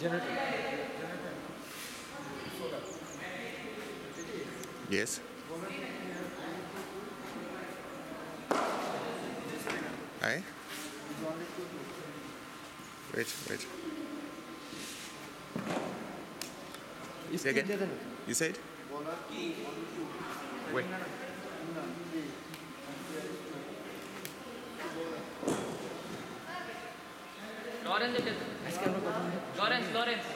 Yes. Aye. Wait. Say again. You said? Wait. Lawrence.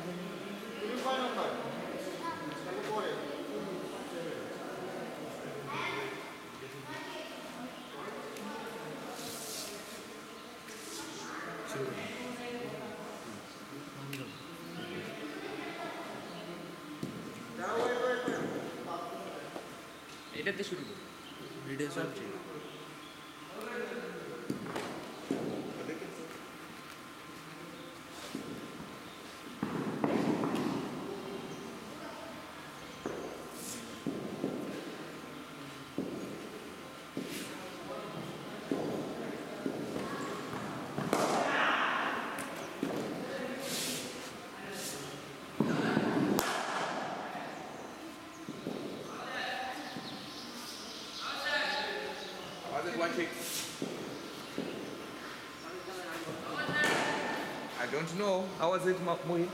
এটাতে শুরু করো ভিডিও চলছে Was it one kick? I don't know. How was it, Muhi?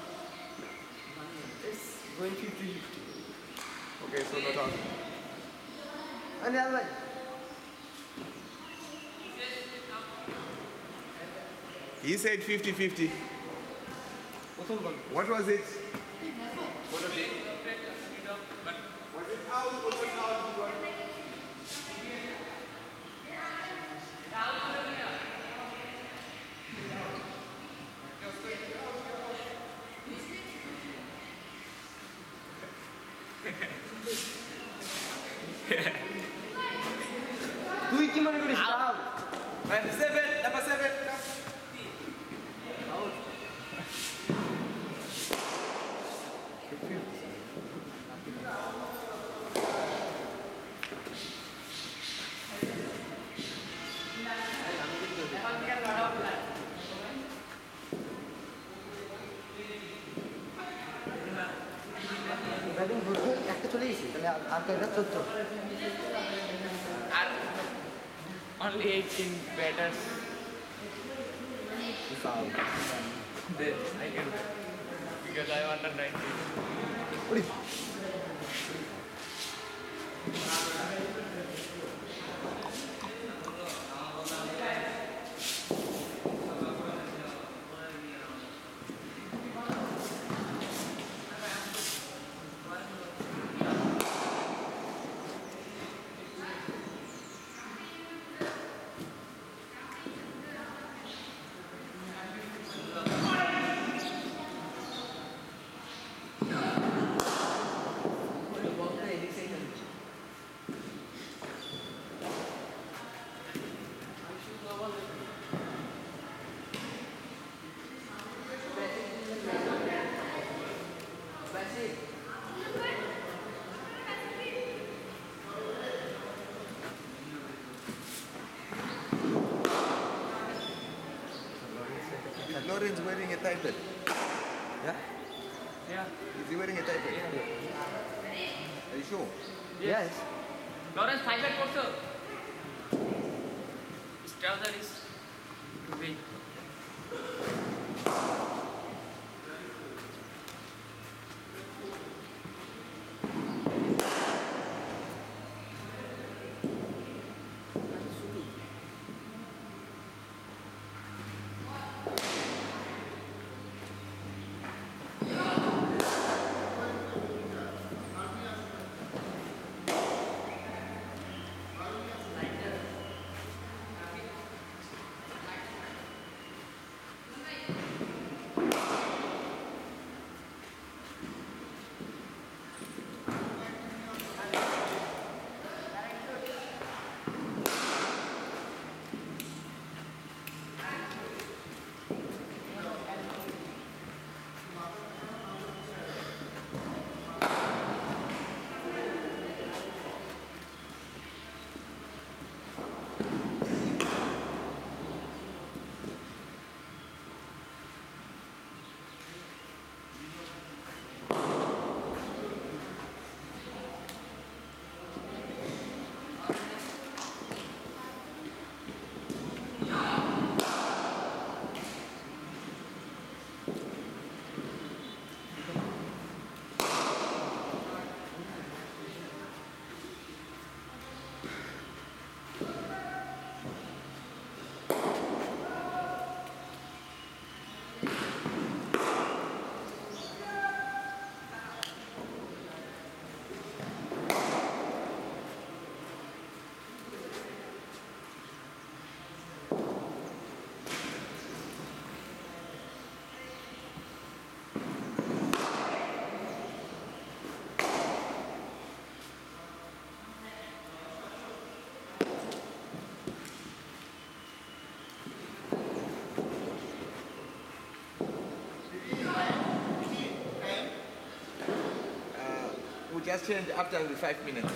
It's going 50-50. Okay, so not on. And the other one. He said 50-50. What was it? What was it? Was it out or was it out? তুই কি মনে করিস Number 7. Batting ধরতে একটা চলে গেছি তাহলে আর কয়টা 14 আর only 18 batters then I can because I want a 90 Lawrence wearing a tie belt. Yeah? yeah Is he wearing a tie belt? Are you sure? yes Lawrence 5 back করছো his trouser is too big we just change after the 5 minutes.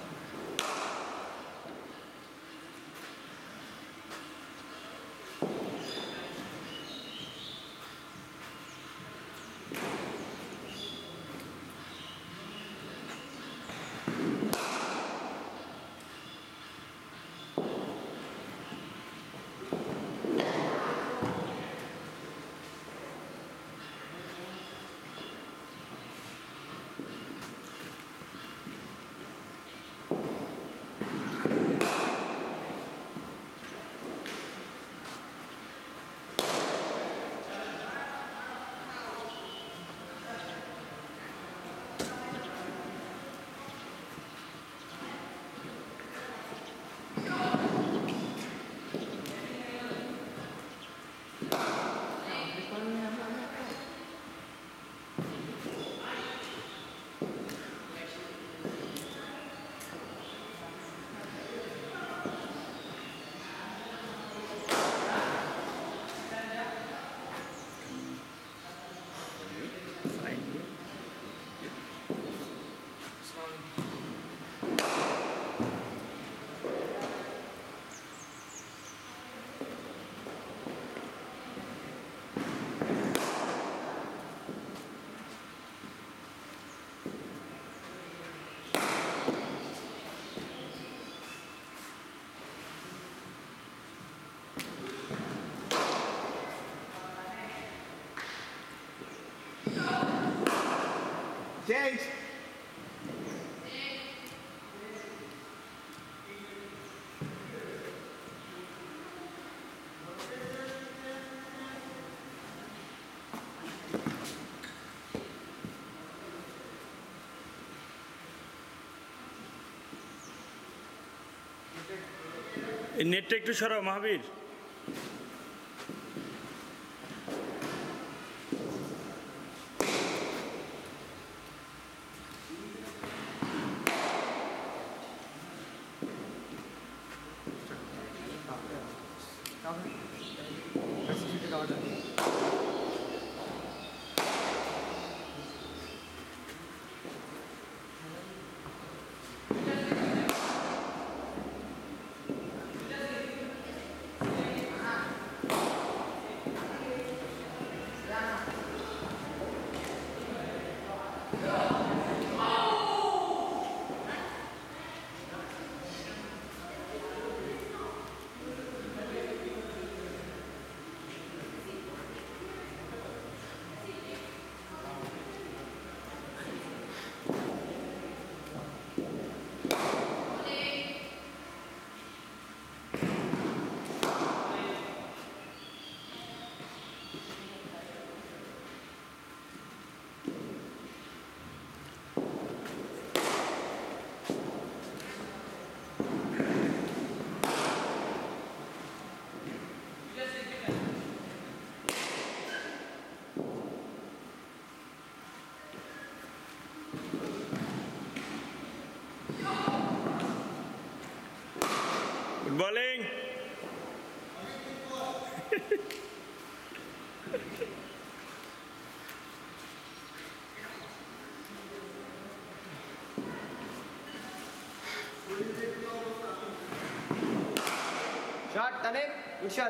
Change. এই নেটটা একটু সরাও Mahabir. Good bowling. Shot, Tanik. Good shot.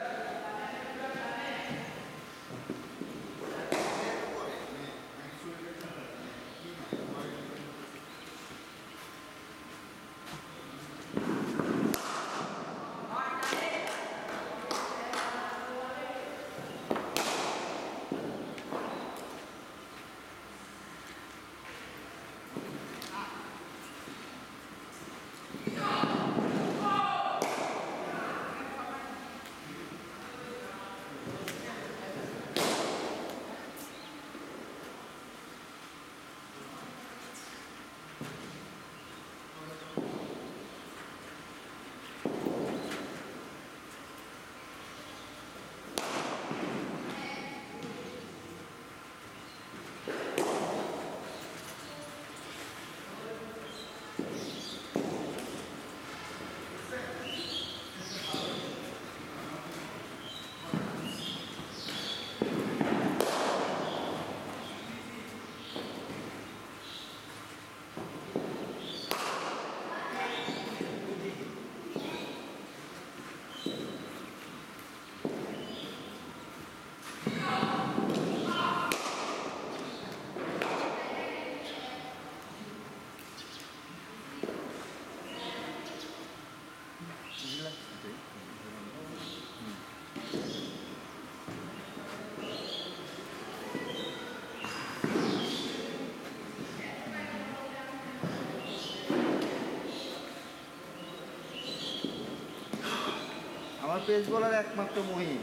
Pace bowler একমাত্র Mahim.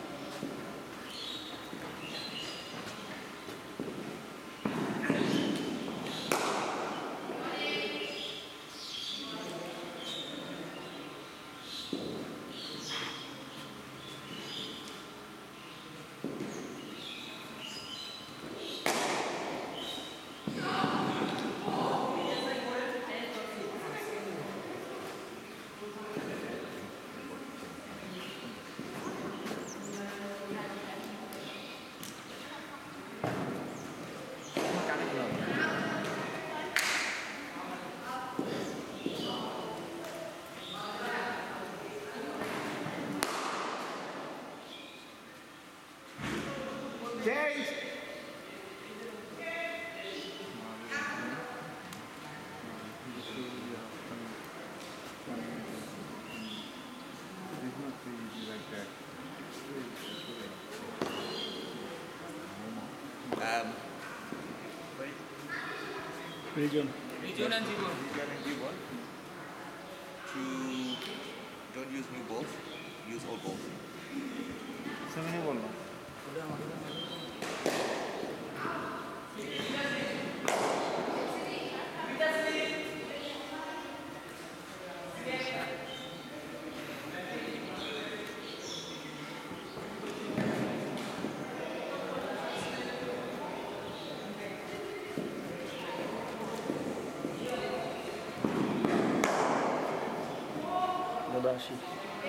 Rijon Region and Jibon. Don't use new balls, use old balls. সেমিনে বললাম দাদাশি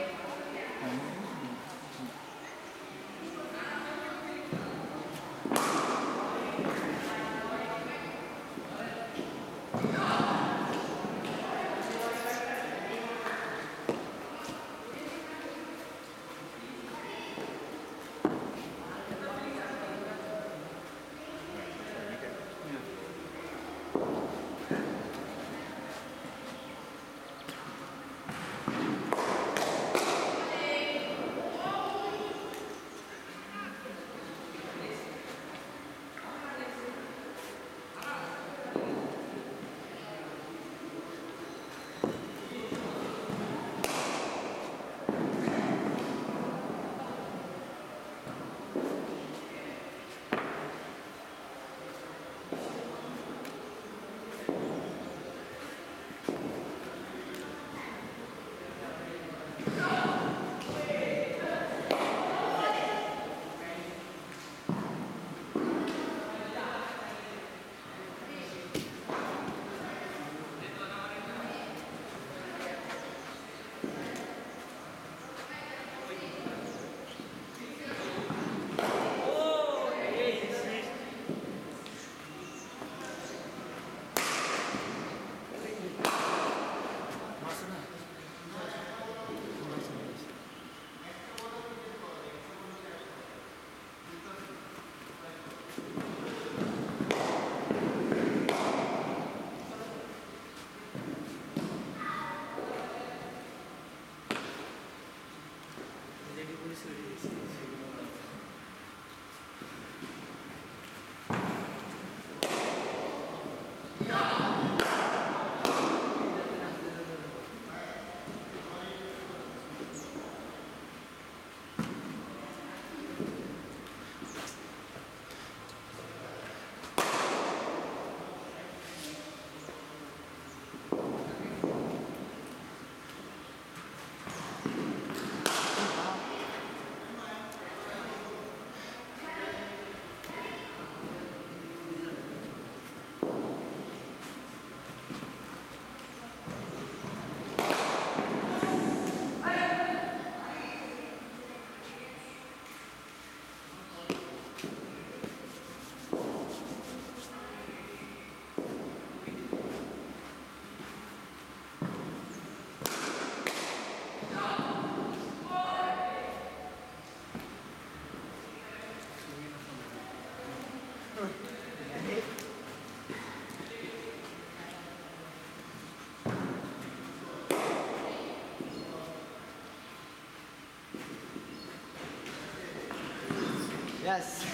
Yes.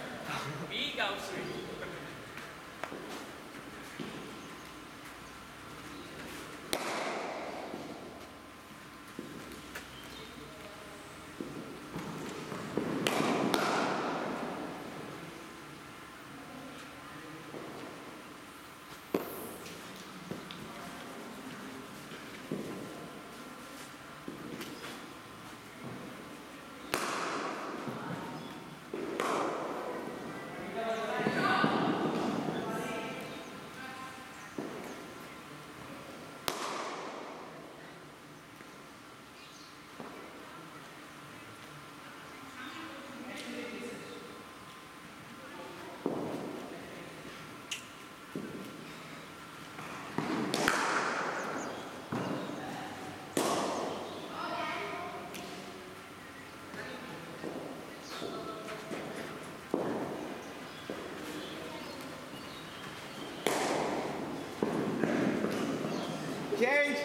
Big outswing. Change.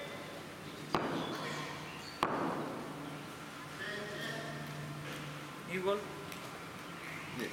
New ball. Yes.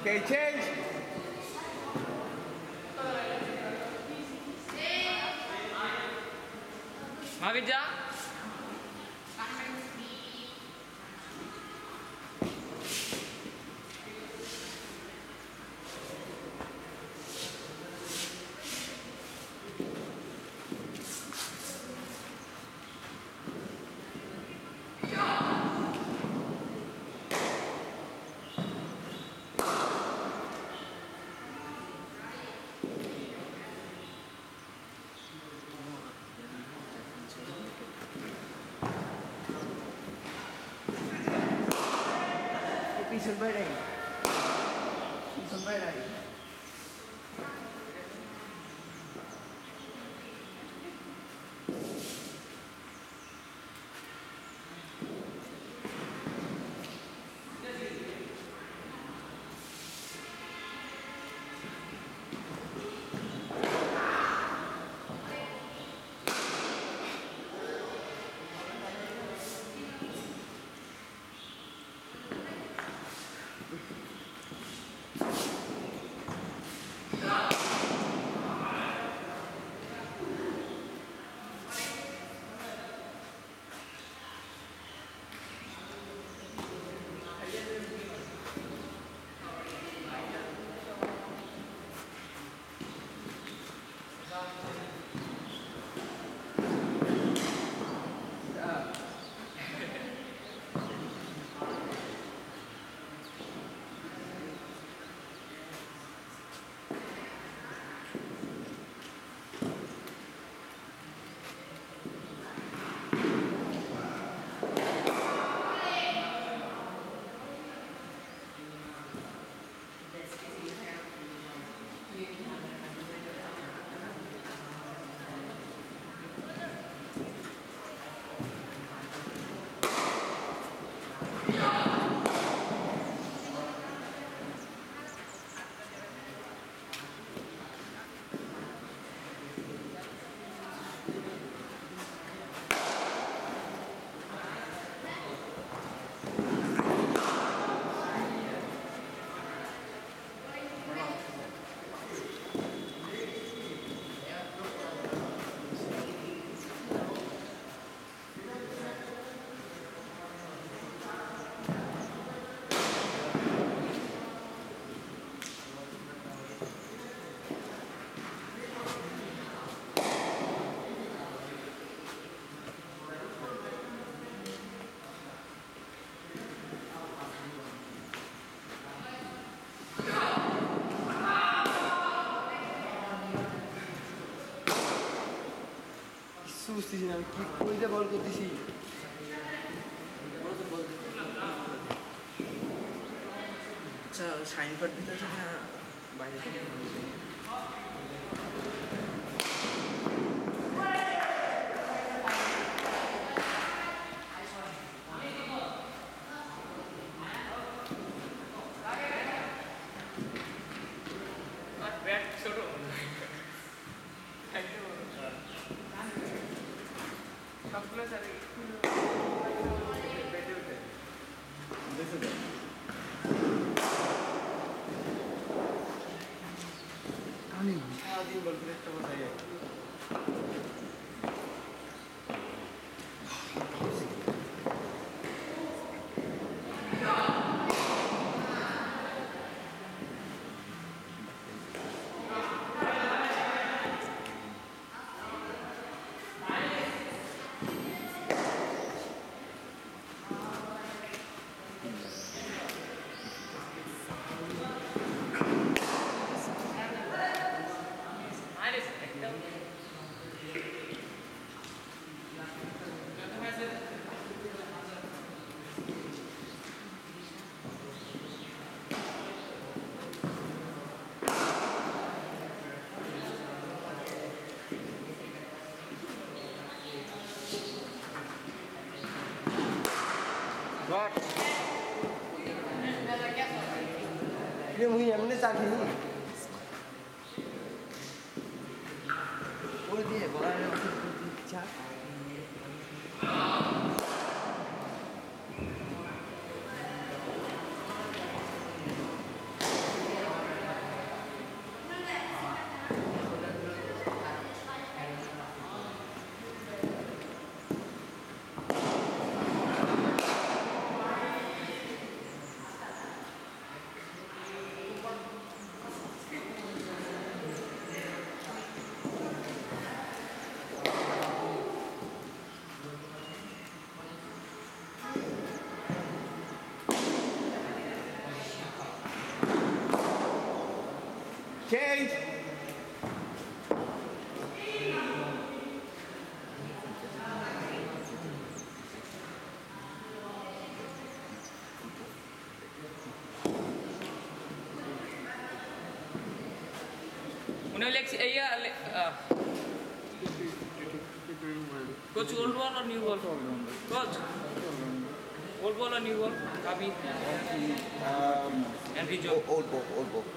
Okay, change. Mahavir जा पीछे बैठ रहे पीछे बैठ रहे বুঝতেছি না কি কইতে বল করতেছি আচ্ছা সাইন কার্ড দিতে আছে না বাইরে থেকে बैट छोड़ो कपड़ा सारे बैठे होते आदि बल्कि तो बताइए What? Dia mungkin yang mana saat ini? Oh dia, bola yang cak. Lex, coach, old ball or new ball? Coach, old ball or new ball? Kabi and Rijo. Old ball, old ball.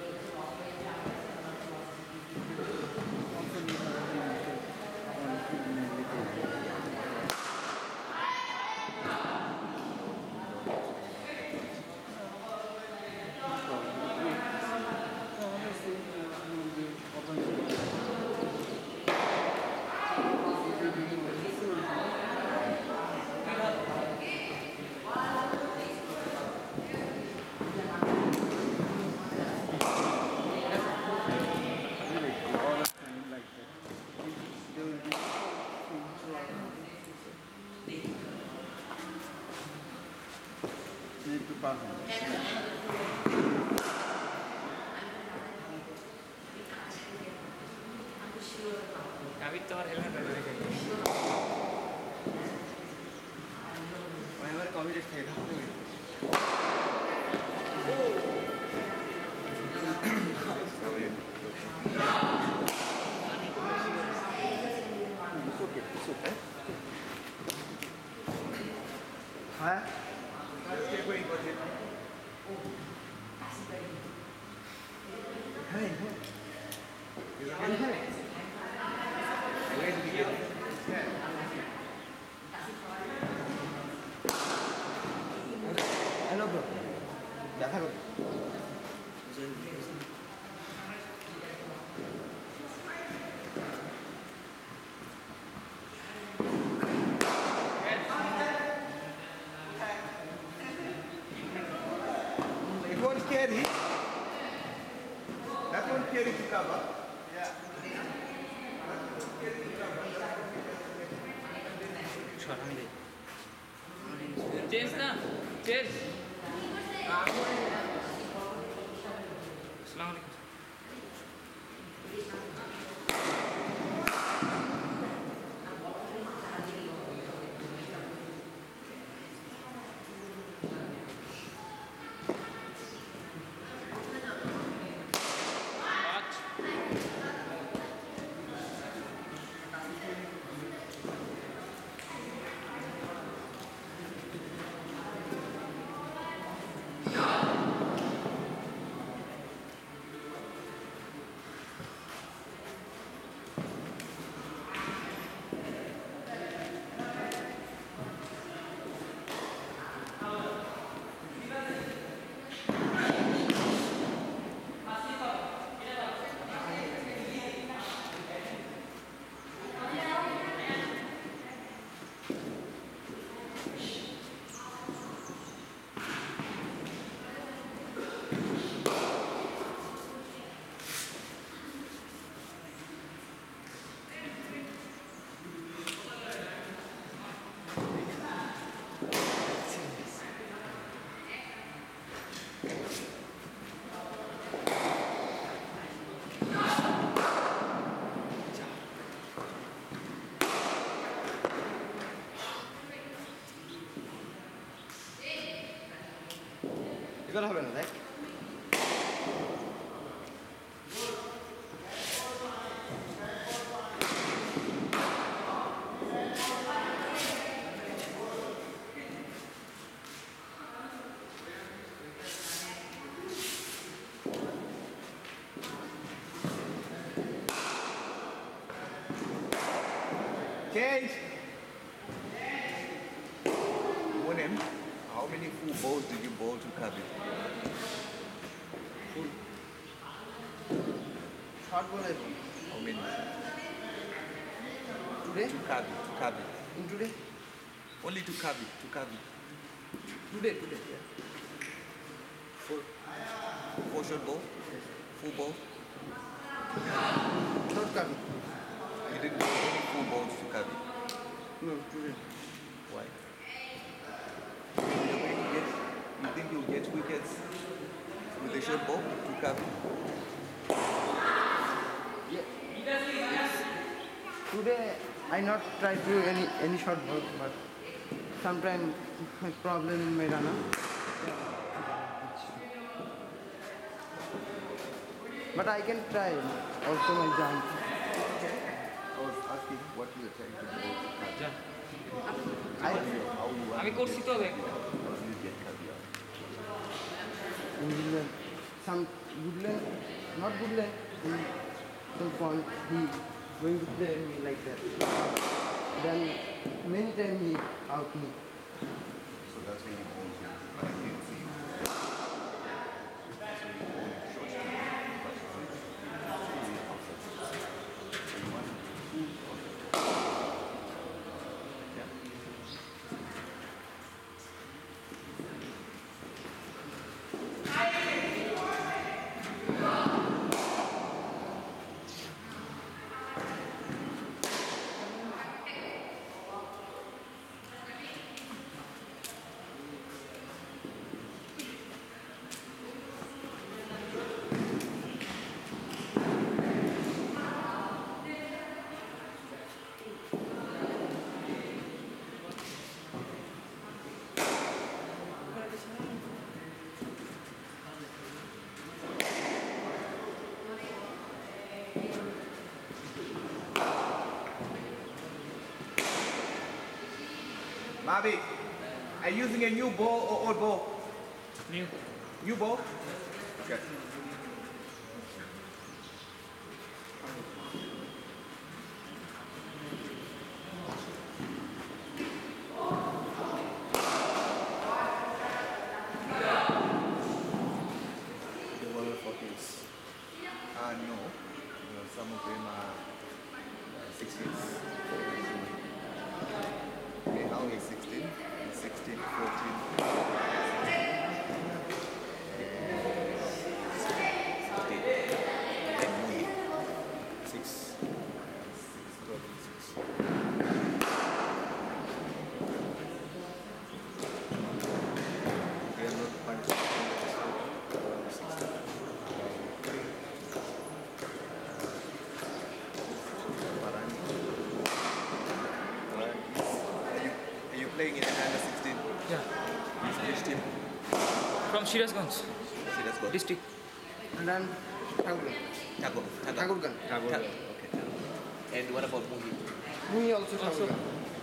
Need to pass on. Kabi তোমার helmet পরে রেখে এবার কবি দেখতে হ্যাঁ hello bro দেখা করো It won't carry. That won't carry to cover. Yeah. Change না চেঞ্জ আসসালামু আলাইকুম এগুলো হবে না দেখ Change. Monem, how many full balls did you bowl to Kabir? Short বলে How many? Today To Kabir, to Kabir. In today Only to Kabir, to Kabir. Today today Four short ball, full ball. Short Kabir You didn't bowl any full balls to Kabir. No today Why? You think you'll get wickets with the short ball to Kabir? Today I not try to any short ball, but sometimes problem in my runner. But I can try also my jump. I was asking what you are trying to do. যা I How you want আমি করছি তো দেখ how you get caviar. in some Woodland, not Woodland, in some point he going to play me like that. Then many times he out me. So that's why you own him. But I didn't see you. So you own short team, but you want to play outside. So you want to do outside. Yeah. Bobby, are you using a new ball or old ball? New New ball? Okay. The world for kids. No. Some of them are 6 years. Okay, now he's 16, 16, 14. Are you playing in an under 16? যা Which team? From Sirajganj See, let's go. District And then Thakur. Tagore. Thakurgan. Okay. And what about Muhi? Me also Also. Thakurgan.